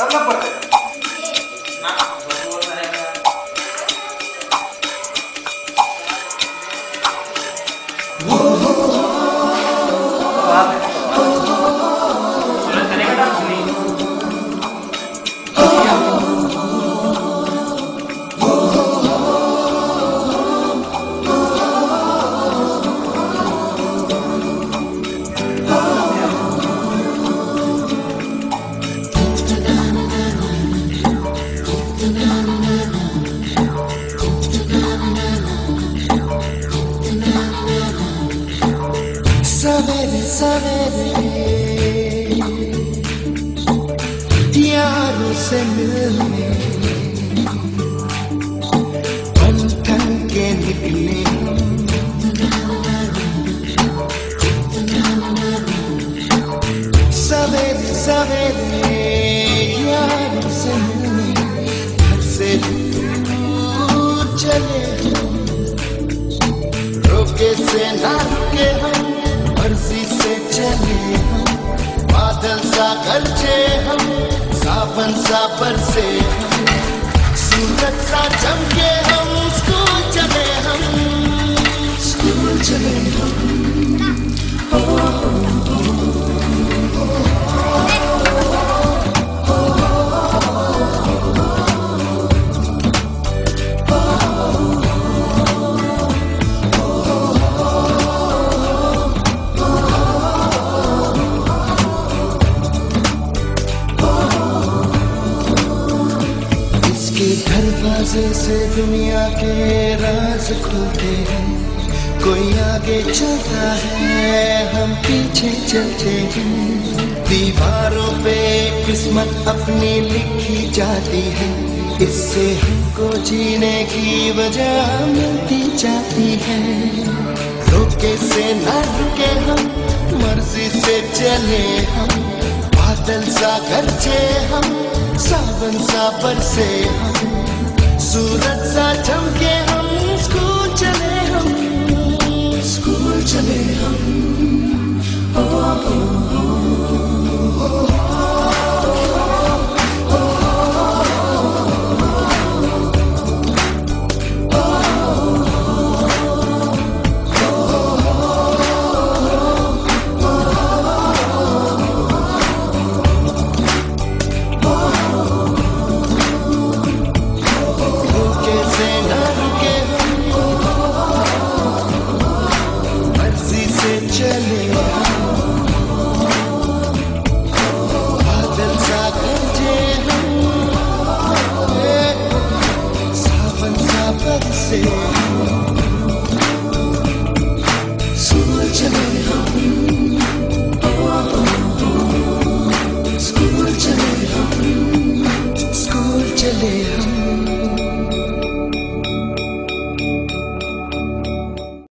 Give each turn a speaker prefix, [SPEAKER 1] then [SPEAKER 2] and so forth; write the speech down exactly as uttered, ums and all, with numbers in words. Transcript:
[SPEAKER 1] अलग पड़ते हैं ना। सूरज करेगा डांस नहीं।
[SPEAKER 2] सवेरे सवेरे यारों से मिलने बन ठन के निकले सवेरे सवेरे यारों से मिलने घर से दूर चले रोके से ना रुके हम मर्जी से चले हम बादल सा गरजे हम सावन सा बरसे हम सूरज सा चमके हम स्कूल चले हम स्कूल चले हम हो, हो, हो, दरवाजे से दुनिया के राज खुलते हैं। कोई आगे चलता है हम पीछे चलते हैं। दीवारों पे किस्मत अपनी लिखी जाती है। इससे हमको जीने की वजह मिलती जाती है। रोके से ना रुके हम मर्जी से चले हम बादल सा गरजे हम सावन सा बरसे हम सूरज सा चमके हम स्कूल चले हम स्कूल चले हम।